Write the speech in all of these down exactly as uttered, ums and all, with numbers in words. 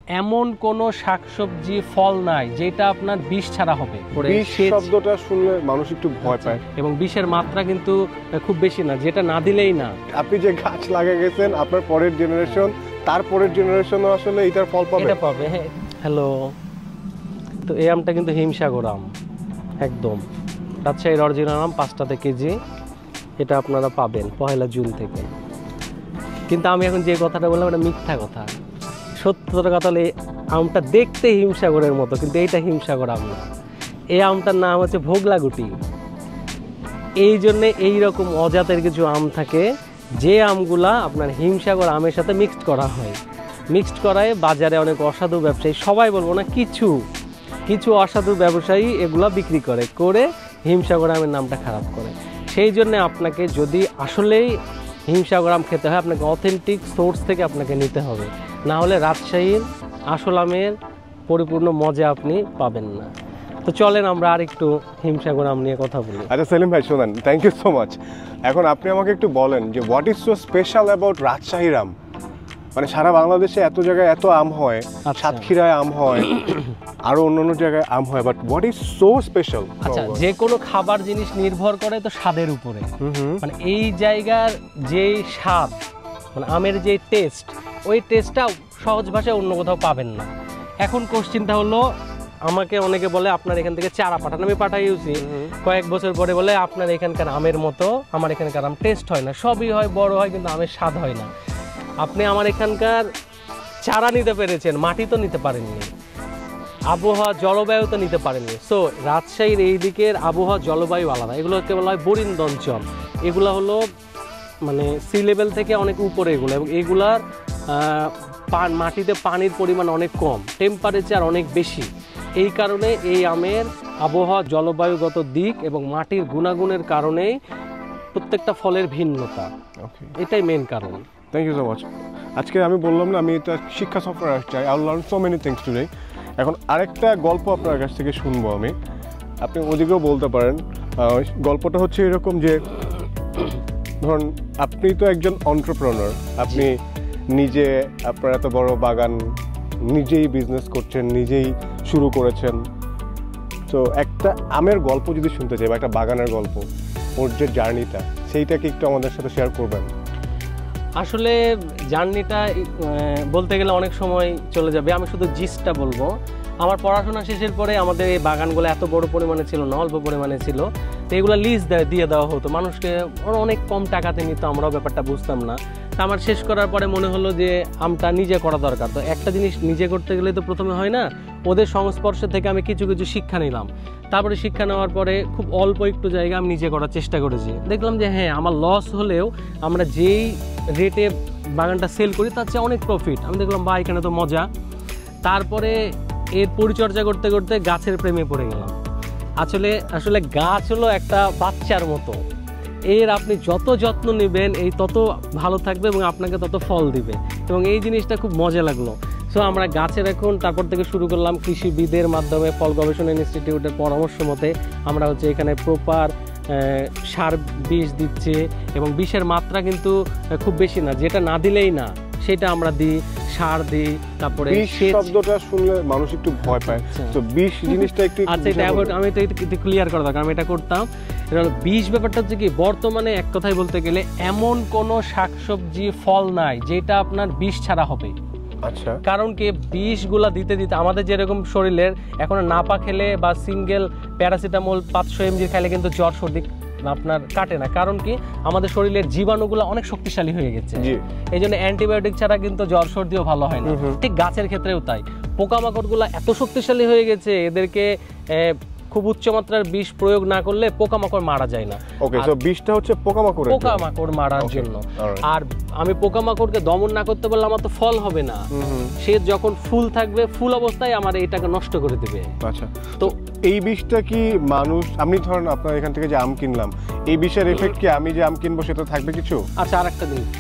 এমন কোনো শাকসবজি ফল নাই যেটা আপনার বিষ ছাড়া হবে। বিষ শব্দটা শুনলে মানুষ একটু ভয় পায়, এবং বিষের মাত্রা কিন্তু খুব বেশি না, যেটা না দিলেই না। আপনি যে গাছ লাগিয়ে গেছেন আপনার পরের জেনারেশন, তার পরের জেনারেশনও আসলে এটার ফল পাবে। এটা পাবে। হ্যালো, তো এই আমটা কিন্তু হিমসাগর আম, একদম রাজশাহীর অরিজিনাল আম, পাঁচটাতে কেজি। এটা আপনারা পাবেন পহেলা জুন থেকে। কিন্তু আমি এখন যে কথাটা বললাম এটা মিথ্যা কথা। সত্যি কথা হলে আমটা দেখতে হিমসাগরের মতো, কিন্তু এইটা হিমসাগর আম না। এই আমটার নাম হচ্ছে ভোগলাগুটি। এই জন্যে এইরকম অজাতের কিছু আম থাকে যে আমগুলা আপনার হিমসাগর আমের সাথে মিক্সড করা হয়। মিক্সড করায় বাজারে অনেক অসাধু ব্যবসায়ী, সবাই বলবো না, কিছু কিছু অসাধু ব্যবসায়ী এগুলা বিক্রি করে করে হিমসাগর আমের নামটা খারাপ করে। সেই জন্য আপনাকে যদি আসলেই হিমসাগর আম খেতে হয়, আপনাকে অথেন্টিক সোর্স থেকে আপনাকে নিতে হবে, না হলে রাজশাহীর আসল আমের পরিপূর্ণ মজা আপনি পাবেন না। তো চলেন আমরা আর একটু হিমসাগর আম নিয়ে কথা বলি। আচ্ছা সেলিম ভাই শোনেন, থ্যাংক ইউ সো মাচ। এখন আপনি আমাকে একটু বলেন যে what is so special about রাজশাহীর আম? মানে সারা বাংলাদেশে এত জায়গায় এত আম হয়, সাতক্ষীরায় আম হয়, আরো অন্যান্য জায়গায় আম হয়, but what is so special? আচ্ছা, যে কোনো খাবার জিনিস নির্ভর করে তো স্বাদের উপরে। মানে এই জায়গার যে স্বাদ, মানে আমের যে টেস্ট, ওই টেস্টটা সহজ ভাষায় অন্য কোথাও পাবেন না। এখন কোশ্চিনটা হলো, আমাকে অনেকে বলে আপনার এখান থেকে চারা পাঠান, আমি পাঠাইছি কয়েক বছর পরে, বলে আপনার এখানকার আমের মতো আমার এখানকার আম টেস্ট হয় না। সবই হয়, বড় হয়, কিন্তু আমের স্বাদ হয় না। আপনি আমার এখানকার চারা নিতে পেরেছেন, মাটি তো নিতে পারেননি, আবহাওয়া জলবায়ু তো নিতে পারেননি। সো রাজশাহীর এই দিকের আবহাওয়া জলবায়ু আলাদা। এগুলোকে বলা হয় বরিন্দ অঞ্চল। এগুলো হলো মানে সি লেভেল থেকে অনেক উপরে এগুলো, এবং এগুলার মাটিতে পানির পরিমাণ অনেক কম, টেম্পারেচার অনেক বেশি। এই কারণে এই আমের আবহাওয়া জলবায়ুগত দিক এবং মাটির গুণাগুণের কারণেই প্রত্যেকটা ফলের ভিন্নতা, এটাই মেন কারণ। Thank you so much. আজকে আমি বললাম না আমি এটা শিক্ষা সফরে আসছি, I learn so many things today. এখন আরেকটা গল্প আপনার কাছ থেকে শুনবো আমি, আপনি ওদিকেও বলতে পারেন। গল্পটা হচ্ছে এরকম যে, ধরুন আপনি তো একজন এন্টারপ্রেনার, আপনি নিজে আপনার এত বড় বাগান, নিজেই বিজনেস করছেন, নিজেই শুরু করেছেন। তো একটা আমের গল্প যদি শুনতে চাই, বা একটা বাগানের গল্প, ওর যে জার্নিটা, সেইটাকে একটু আমাদের সাথে শেয়ার করবেন। আসলে জার্নিটা বলতে গেলে অনেক সময় চলে যাবে, আমি শুধু জিসটা বলবো। আমার পড়াশোনা শেষের পরে আমাদের এই বাগানগুলো এত বড় পরিমাণে ছিল না, অল্প পরিমাণে ছিল। তো এগুলো লিজ দিয়ে দেওয়া হতো মানুষকে, অনেক কম টাকাতে নিত, আমরাও ব্যাপারটা বুঝতাম না। তা আমার শেষ করার পরে মনে হলো যে আমটা নিজে করা দরকার। তো একটা জিনিস নিজে করতে গেলে তো প্রথমে হয় না, ওদের সংস্পর্শ থেকে আমি কিছু কিছু শিক্ষা নিলাম। তারপরে শিক্ষা নেওয়ার পরে খুব অল্প একটু জায়গা আমি নিজে করার চেষ্টা করেছি। দেখলাম যে হ্যাঁ, আমার লস হলেও আমরা যেই রেটে বাগানটা সেল করি তার চেয়ে অনেক প্রফিট। আমি দেখলাম বা এখানে তো মজা। তারপরে এর পরিচর্যা করতে করতে গাছের প্রেমে পড়ে গেলাম। আসলে আসলে গাছ হলো একটা বাচ্চার মতো, এর আপনি যত যত্ন নেবেন এই তত ভালো থাকবে এবং আপনাকে তত ফল দিবে, এবং এই জিনিসটা খুব মজা লাগলো। সো আমরা গাছের এখন তারপর থেকে শুরু করলাম কৃষিবিদের মাধ্যমে, ফল গবেষণা ইনস্টিটিউটের পরামর্শ মতে আমরা হচ্ছে এখানে প্রপার সার বিষ দিচ্ছে, এবং বিষের মাত্রা কিন্তু খুব বেশি না, যেটা না দিলেই না সেটা আমরা দিই, সার দিই। তারপরে বিষ শব্দটা শুনলে মানুষ একটু ভয় পায়, তো বিষ জিনিসটা একটু আচ্ছা, এটা আমি তো একটু ক্লিয়ার করা দরকার, আমি এটা করতাম। এটা হলো বিষ ব্যাপারটা হচ্ছে কি, বর্তমানে এক কথায় বলতে গেলে এমন কোনো শাকসবজি ফল নাই যেটা আপনার বিষ ছাড়া হবে। আচ্ছা, কারণ কি, বিষগুলা দিতে দিতে আমাদের যেরকম শরীরের এখন নাপা খেলে বা সিঙ্গেল প্যারাসিটামল পাঁচশো এমজি খেলে কিন্তু জ্বর সর্দি আপনার কাটে না। কারণ কি, আমাদের শরীরের জীবাণুগুলো অনেক শক্তিশালী হয়ে গেছে, এই জন্য অ্যান্টিবায়োটিক ছাড়া কিন্তু জ্বর সর্দিও ভালো হয় না। ঠিক গাছের ক্ষেত্রেও তাই, পোকামাকড়গুলো এত শক্তিশালী হয়ে গেছে, এদেরকে খুব উচ্চমাত্রার বিষ প্রয়োগ না করলে পোকামাকড় মারা যায় না। ওকে, সো বিষটা হচ্ছে পোকামাকড় পোকামাকড় মারার জন্য। আর আমি পোকামাকড়কে দমন না করতে পারলে আমার তো ফল হবে না। সে যখন ফুল থাকবে, ফুল অবস্থায় আমার এটাকে নষ্ট করে দেবে। আচ্ছা, তো এই বিষটা কি মানুষ, আমি ধরেন আপনার এখান থেকে যে আম কিনলাম, এই বিষের এফেক্ট কি আমি যে আম কিনবো সেটা থাকবে কিছু? আচ্ছা, আর একটা দিন,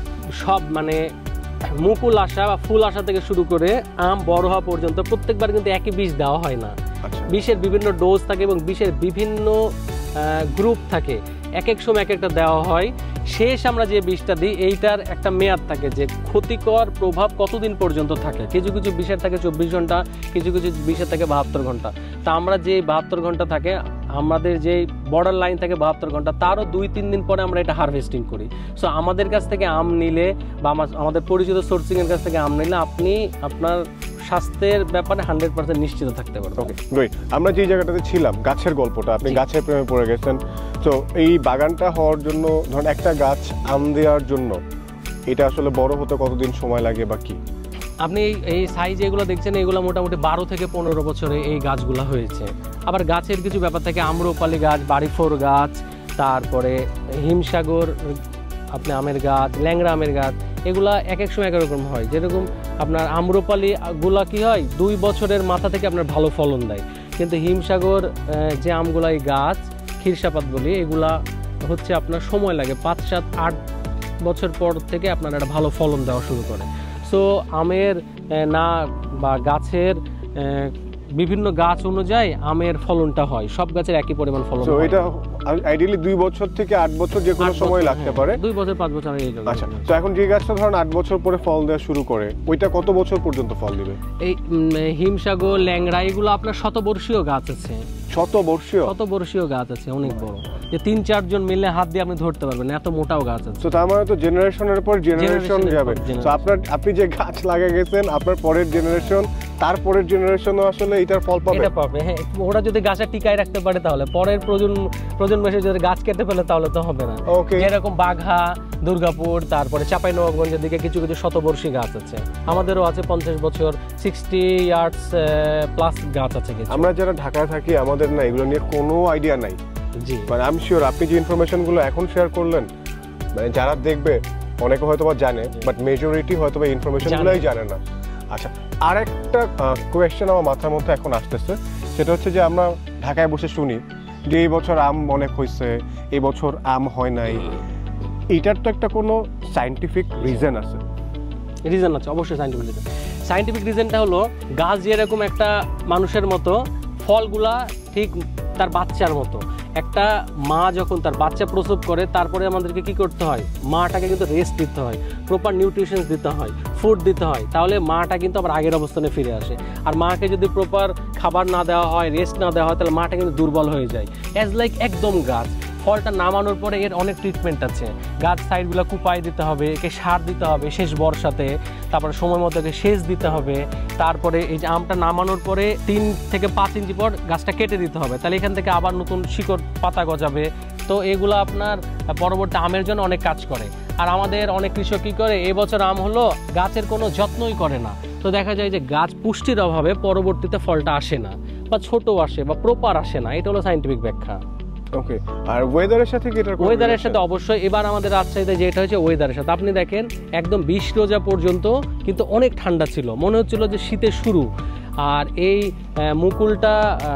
সব মানে মুকুল আসা বা ফুল আসা থেকে শুরু করে আম বড় হওয়া পর্যন্ত প্রত্যেকবার কিন্তু একই বিষ দেওয়া হয় না। বিষের বিভিন্ন ডোজ থাকে এবং বিষের বিভিন্ন গ্রুপ থাকে। এক এক সময় এক একটা দেওয়া হয়। শেষ আমরা যে বিষটা দিই এইটার একটা মেয়াদ থাকে যে ক্ষতিকর প্রভাব কতদিন পর্যন্ত থাকে। কিছু কিছু বিষের থাকে চব্বিশ ঘন্টা, কিছু কিছু বিষের থাকে বাহাত্তর ঘন্টা। তা আমরা যে বাহাত্তর ঘন্টা থাকে, আমাদের যে বর্ডার লাইন থাকে বাহাত্তর ঘন্টা, তারও দুই তিন দিন পরে আমরা এটা হারভেস্টিং করি। সো আমাদের কাছ থেকে আম নিলে বা আমাদের পরিচিত সোর্সিংয়ের কাছ থেকে আম নিলে আপনি আপনার স্বাস্থ্যের ব্যাপারে হান্ড্রেড পার্সেন্ট নিশ্চিত থাকতে পারবেন। Okay great. আমরা যে জায়গাটাতে ছিলাম, গাছের গল্পটা, আপনি গাছের প্রেমে পড়ে গেছেন। তো এই বাগানটা হওয়ার জন্য ধরুন একটা গাছ আম দেওয়ার জন্য এটা আসলে বড় হতে কতদিন সময় লাগে বা কি? আপনি এই সাইজ এগুলো দেখছেন, এগুলো মোটামুটি বারো থেকে পনেরো বছরে এই গাছগুলো হয়েছে। আবার গাছের কিছু ব্যাপার থাকে, আম্রপালি গাছ, বাড়িফোর গাছ, তারপরে হিমসাগর আপনি আমের গাছ, ল্যাংড়া আমের গাছ, এগুলা এক এক সময় এক রকম হয়। যেরকম আপনার আম্রপালি গুলা কি হয় দুই বছরের মাথা থেকে আপনার ভালো ফলন দেয়, কিন্তু হিমসাগর যে আমগুলা এই গাছ ক্ষীরসাপাত বলি, এগুলা হচ্ছে আপনার সময় লাগে, পাঁচ সাত আট বছর পর থেকে আপনার একটা ভালো ফলন দেওয়া শুরু করে। সো আমের না বা গাছের বিভিন্ন গাছ অনুযায়ী আমের ফলনটা হয়, সব গাছের একই পরিমাণ ফলন হয়। এটা আইডিয়ালি দুই বছর থেকে আট বছর যে কোনো সময় লাগতে পারে, দুই বছর পাঁচ বছর। আচ্ছা, তো এখন যে গাছটা ধরুন আট বছর পরে ফল দেওয়া শুরু করে, ওইটা কত বছর পর্যন্ত ফল দিবে? এই হিমসাগর, ল্যাংড়া এগুলো আপনার শতবর্ষীয় গাছ আছে। শতবর্ষীয়? শতবর্ষীয় গাছ আছে, অনেক বড়, যে তিন চারজন মিলে হাত দিয়ে আপনি ধরতে পারবেন, এত মোটাও গাছ আছে। তো তার মানে তো জেনারেশনের পর জেনারেশন যাবে। তো আপনার আপনি যে গাছ লাগিয়ে গেছেন, আপনার পরের জেনারেশন, তারপরের জেনারেশনও আসলে এটার ফল পাবে। এটা পাবে, হ্যাঁ। ওরা যদি গাছটা টিকায় রাখতে পারে তাহলে পরের প্রজন্ম প্রজন্ম এসে যদি গাছ কেটে ফেলে তাহলে তো হবে না। যেরকম বাঘা, দুর্গাপুর, তারপরে চাঁপাইনবাবগঞ্জের দিকে কিছু কিছু শতবর্ষী গাছ আছে, আমাদেরও আছে পঞ্চাশ বছর, সিক্সটি ইয়ার্স প্লাস গাছ আছে কিছু। আমরা যারা ঢাকায় থাকি আমাদের না এগুলো নিয়ে কোনো আইডিয়া নাই। জি, মানে আমি শিওর আপনি যে ইনফরমেশনগুলো এখন শেয়ার করলেন, মানে যারা দেখবে অনেকে হয়তো বা জানে, বাট মেজরিটি হয়তো বা ইনফরমেশনগুলোই জানে না। আচ্ছা, আরেকটা কোয়েশ্চেন আমার মাথার মধ্যে এখন আসতেছে, সেটা হচ্ছে যে আমরা ঢাকায় বসে শুনি যে এই বছর আম অনেক হয়েছে, এই বছর আম হয় নাই। এইটার তো একটা কোনো সায়েন্টিফিক রিজন আছে? রিজন আছে, অবশ্যই সায়েন্টিফিক রিজন। সায়েন্টিফিক রিজনটা হলো গাছ যেরকম একটা মানুষের মতো, ফলগুলা ঠিক তার বাচ্চার মতো। একটা মা যখন তার বাচ্চা প্রসব করে, তারপরে আমাদেরকে কি করতে হয়, মাটাকে কিন্তু রেস্ট দিতে হয়, প্রপার নিউট্রিশনস দিতে হয়, ফুড দিতে হয়, তাহলে মাটা কিন্তু আবার আগের অবস্থানে ফিরে আসে। আর মাকে যদি প্রপার খাবার না দেওয়া হয়, রেস্ট না দেওয়া হয়, তাহলে মাটা কিন্তু দুর্বল হয়ে যায়। অ্যাজ লাইক একদম গাছ ফলটা নামানোর পরে এর অনেক ট্রিটমেন্ট আছে। গাছ সাইডগুলো কুপাই দিতে হবে, একে সার দিতে হবে শেষ বর্ষাতে, তারপরে সময় মতো একে সেচ দিতে হবে, তারপরে এই যে আমটা নামানোর পরে তিন থেকে পাঁচ ইঞ্চি পর গাছটা কেটে দিতে হবে, তাহলে এখান থেকে আবার নতুন শিকড় পাতা গজাবে। তো এগুলো আপনার পরবর্তী আমের জন্য অনেক কাজ করে। আর আমাদের অনেক কৃষক কী করে, এবছর আম হলো, গাছের কোনো যত্নই করে না, তো দেখা যায় যে গাছ পুষ্টির অভাবে পরবর্তীতে ফলটা আসে না, বা ছোট আসে, বা প্রপার আসে না। এটা হলো সায়েন্টিফিক ব্যাখ্যা। ওকে, আর ওয়েদারের সাথে কি? ওয়েদারের সাথে অবশ্যই। এবার আমাদের রাজশাহীতে যেটা হয়েছে ওয়েদারের সাথে, আপনি দেখেন একদম বিশ রোজা পর্যন্ত কিন্তু অনেক ঠান্ডা ছিল, মনে হচ্ছিল যে শীতের শুরু। আর এই মুকুলটা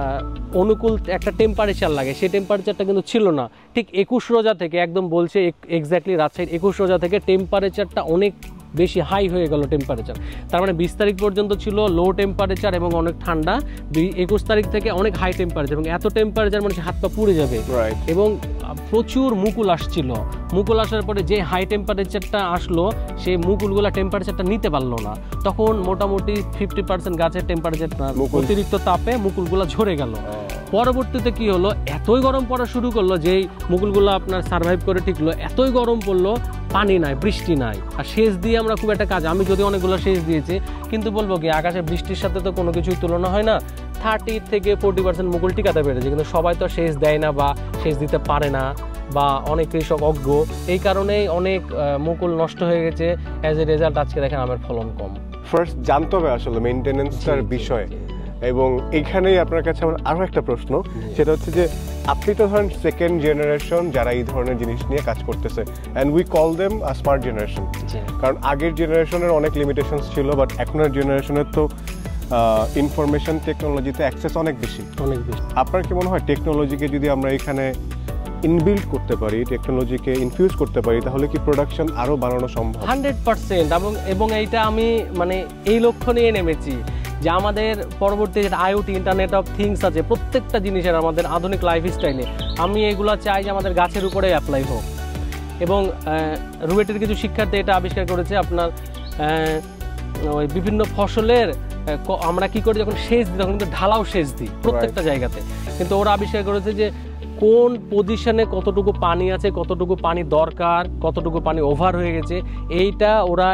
অনুকূল একটা টেম্পারেচার লাগে, সেই টেম্পারেচারটা কিন্তু ছিল না। ঠিক একুশ রোজা থেকে একদম বলছে এক্স্যাক্টলি রাজশাহীর একুশ রোজা থেকে টেম্পারেচারটা অনেক বেশি হাই হয়ে গেল টেম্পারেচার। তার মানে বিশ তারিখ পর্যন্ত ছিল লো টেম্পারেচার এবং অনেক ঠান্ডা, একুশ তারিখ থেকে অনেক হাই টেম্পারেচার, এবং এত টেম্পারেচার মানে হাত পা পুড়ে যাবে। এবং প্রচুর মুকুল আসছিল, মুকুল আসার পরে যে হাই টেম্পারেচারটা আসলো, সেই মুকুলগুলা টেম্পারেচারটা নিতে পারলো না, তখন মোটামুটি ফিফটি পার্সেন্ট গাছের টেম্পারেচার অতিরিক্ত তাপে মুকুলগুলা ঝরে গেল। পরবর্তীতে কি হলো, এতই গরম পড়া শুরু করলো, যেই মুকুলগুলো আপনার সার্ভাইভ করে টিকলো, এতই গরম পড়লো, পানি নাই, বৃষ্টি নাই। আর সেচ দিয়ে আমরা খুব একটা কাজ, আমি যদি অনেকগুলো সেচ দিয়েছি, কিন্তু বলবো কি আকাশে বৃষ্টির সাথে তো কোনো কিছুই তুলনা হয় না। থার্টি থেকে ফোর্টি পার্সেন্ট মুকুল টিকাতে পেরেছে, কিন্তু সবাই তো সেচ দেয় না বা সেচ দিতে পারে না, বা অনেক কৃষক অজ্ঞ, এই কারণেই অনেক মুকুল নষ্ট হয়ে গেছে। অ্যাজ এ রেজাল্ট আজকে দেখেন আমের ফলন কম। ফার্স্ট জানতে হবে আসলে মেইনটেনেন্সটার বিষয়। এবং এখানেই আপনার কাছে আমার আরও একটা প্রশ্ন, সেটা হচ্ছে যে আপনি তো ধরেন সেকেন্ড জেনারেশন যারা এই ধরনের জিনিস নিয়ে কাজ করতেছে, and we call them a smart generation, কারণ আগের জেনারেশনের অনেক লিমিটেশনস ছিল, বাট এখনের জেনারেশনের তো ইনফরমেশন টেকনোলজিতে অ্যাক্সেস অনেক বেশি অনেক বেশি আপনার কি মনে হয় টেকনোলজিকে যদি আমরা এখানে ইনবিল্ড করতে পারি, টেকনোলজিকে ইনফিউজ করতে পারি, তাহলে কি প্রোডাকশন আরও বাড়ানো সম্ভব? Hundred percent. এবং এবং এইটা আমি মানে এই লক্ষ্য নিয়ে নেমেছি যে আমাদের পরবর্তী যেটা আইওটি ইন্টারনেট অফ থিংস আছে প্রত্যেকটা জিনিসের আমাদের আধুনিক লাইফস্টাইলে আমি এগুলো চাই যে আমাদের গাছের উপরে অ্যাপ্লাই হোক। এবং রুয়েটের কিছু শিক্ষার্থী এটা আবিষ্কার করেছে আপনার ওই বিভিন্ন ফসলের আমরা কি করি যখন সেচ দিই তখন কিন্তু ঢালাও সেচ দিই প্রত্যেকটা জায়গাতে, কিন্তু ওরা আবিষ্কার করেছে যে কোন পজিশনে কতটুকু পানি আছে, কতটুকু পানি দরকার, কতটুকু পানি ওভার হয়ে গেছে, এইটা ওরা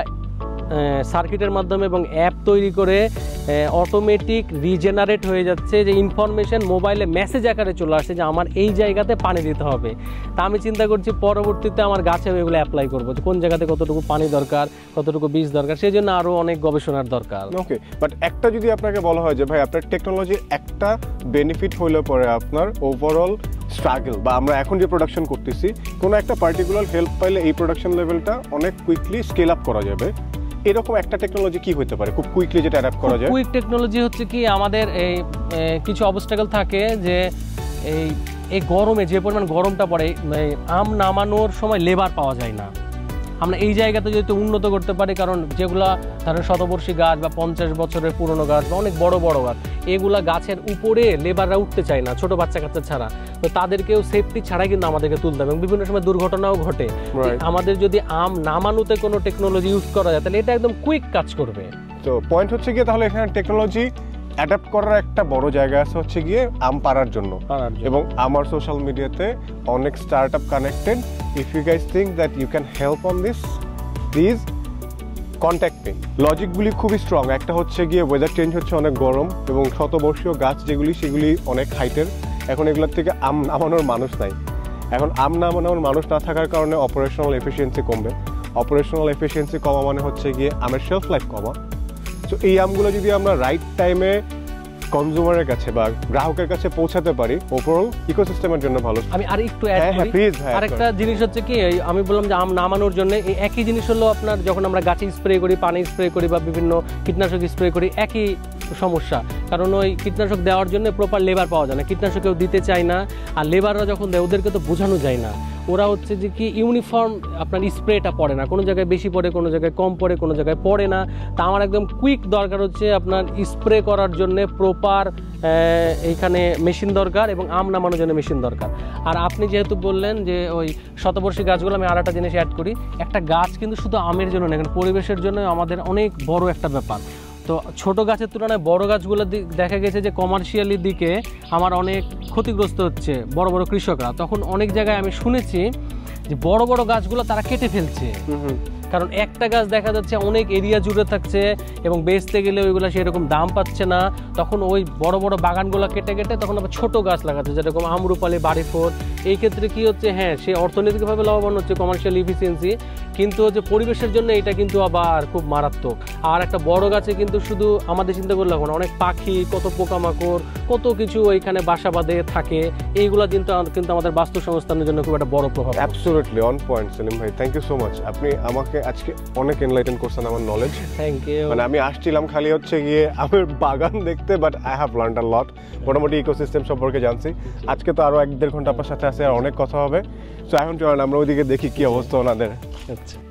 সার্কিটের মাধ্যমে এবং অ্যাপ তৈরি করে অটোমেটিক রিজেনারেট হয়ে যাচ্ছে, যে ইনফরমেশন মোবাইলে মেসেজ আকারে চলে আসছে যে আমার এই জায়গাতে পানি দিতে হবে। তা আমি চিন্তা করছি পরবর্তীতে আমার গাছে এগুলো অ্যাপ্লাই করবো, যে কোন জায়গাতে কতটুকু পানি দরকার, কতটুকু বীজ দরকার, সেই জন্য আরও অনেক গবেষণার দরকার। ওকে, বাট একটা যদি আপনাকে বলা হয় যে ভাই আপনার টেকনোলজির একটা বেনিফিট হইলে পরে আপনার ওভারঅল স্ট্রাগল বা আমরা এখন যে প্রোডাকশন করতেছি কোনো একটা পার্টিকুলার হেল্প পাইলে এই প্রোডাকশন লেভেলটা অনেক কুইকলি স্কেল আপ করা যাবে, এরকম একটা টেকনোলজি কি হতে পারে খুব কুইকলি যেটা অ্যাডাপ্ট করা যায়? কুইক টেকনোলজি হচ্ছে কি আমাদের এই কিছু অবস্টাকেল থাকে যে এই এই গরমে যে পরিমাণ গরমটা পড়ে আম নামানোর সময় লেবার পাওয়া যায় না। আমরা এই জায়গাতে যদি উন্নত করতে পারি, কারণ যেগুলা ধরেন শতবর্ষী গাছ বা পঞ্চাশ বছরের পুরনো গাছ বা অনেক বড় বড় গাছ, এগুলা গাছের উপরে লেবাররা উঠতে চায় না ছোট বাচ্চা কাচ্চা ছাড়া, তো তাদেরকেও সেফটি ছাড়াই কিন্তু আমাদেরকে তুলতে হবে এবং বিভিন্ন সময় দুর্ঘটনাও ঘটে। আমাদের যদি আম নামানোতে কোনো টেকনোলজি ইউজ করা যায় তাহলে এটা একদম কুইক কাজ করবে। তো পয়েন্ট হচ্ছে গিয়ে তাহলে এখানে টেকনোলজি অ্যাডাপ্ট করার একটা বড় জায়গা আছে হচ্ছে গিয়ে আম পাড়ার জন্য, এবং আমার সোশ্যাল মিডিয়াতে অনেক start up connected. If you guys think that you can help on this, please contact me. লজিকগুলি খুবই স্ট্রং। একটা হচ্ছে গিয়ে ওয়েদার চেঞ্জ হচ্ছে, অনেক গরম, এবং শতবর্ষীয় গাছ যেগুলি সেগুলি অনেক হাইটের, এখন এগুলোর থেকে আম নামানোর মানুষ নাই। এখন আম নামানোর মানুষ না থাকার কারণে অপারেশনাল এফিসিয়েন্সি কমবে। অপারেশনাল এফিসিয়েন্সি কমা মানে হচ্ছে গিয়ে আমের শেলফ লাইফ কমা। তো এই আমগুলো যদি আমরা রাইট টাইমে কনজিউমারের কাছে বা গ্রাহকের কাছে পৌঁছাতে পারি, ওভারঅল ইকোসিস্টেমের জন্য ভালো। আমি আর একটু অ্যাড করি, আরেকটা জিনিস হচ্ছে কি আমি বললাম যে আম নামানোর জন্য এই একই জিনিস হলো আপনার যখন আমরা গাছে স্প্রে করি, পানি স্প্রে করি বা বিভিন্ন কীটনাশক স্প্রে করি, একই সমস্যা। কারণ ওই কীটনাশক দেওয়ার জন্য প্রপার লেবার পাওয়া যায় না, কীটনাশক কেউ দিতে চায় না, আর লেবাররা যখন দেয় ওদেরকে তো বোঝানো যায় না। ওরা হচ্ছে যে কি ইউনিফর্ম আপনার স্প্রেটা পড়ে না, কোনো জায়গায় বেশি পড়ে, কোনো জায়গায় কম পড়ে, কোনো জায়গায় পড়ে না। তা আমার একদম কুইক দরকার হচ্ছে আপনার স্প্রে করার জন্য প্রপার এইখানে মেশিন দরকার এবং আম নামানোর জন্য মেশিন দরকার। আর আপনি যেহেতু বললেন যে ওই শতবর্ষী গাছগুলো, আমি আর একটা জিনিস অ্যাড করি, একটা গাছ কিন্তু শুধু আমের জন্য না, কারণ পরিবেশের জন্য আমাদের অনেক বড় একটা ব্যাপার। তো ছোট গাছের তুলনায় বড় গাছগুলো দেখা গেছে যে কমার্শিয়ালি দিকে আমার অনেক ক্ষতিগ্রস্ত হচ্ছে বড় বড় কৃষকরা। তখন অনেক জায়গায় আমি শুনেছি যে বড় বড় গাছগুলো তারা কেটে ফেলছে, কারণ একটা গাছ দেখা যাচ্ছে অনেক এরিয়া জুড়ে থাকছে এবং বেচতে গেলে ওইগুলো সেরকম দাম পাচ্ছে না। তখন ওই বড় বড় বাগানগুলো কেটে কেটে তখন আবার ছোট গাছ লাগাচ্ছে, যেরকম আমরুপালি, বাড়িফোর। এই ক্ষেত্রে কি হচ্ছে, হ্যাঁ সে অর্থনৈতিকভাবে লাভবান হচ্ছে, কমার্শিয়াল ইফিসিয়েন্সি, কিন্তু হচ্ছে পরিবেশের জন্য এটা কিন্তু আবার খুব মারাত্মক। আর একটা বড় গাছে কিন্তু শুধু আমাদের চিন্তা করলে এখন অনেক পাখি, কত পোকামাকড়, কত কিছু ওইখানে বাসা বাঁধে থাকে, এইগুলো কিন্তু কিন্তু আমাদের বাস্তুসংস্থানের জন্য খুব একটা বড় প্রভাব। অ্যাবসলিউটলি অন পয়েন্ট সেলিম ভাই, থ্যাংক ইউ সো মাচ। আপনি আমাকে আজকে অনেক এনলাইটেন করছেন আমার নলেজ। Thank you. মানে আমি আসছিলাম খালি হচ্ছে গিয়ে আমার বাগান দেখতে, but I have learned a lot. মোটামুটি ইকোসিস্টেম সম্পর্কে জানছি। আজকে তো আরো এক দেড় ঘন্টা আপনার সাথে আছে, আর অনেক কথা হবে। সো এখন চলেন আমরা ওইদিকে দেখি কি অবস্থা ওনাদের। আচ্ছা।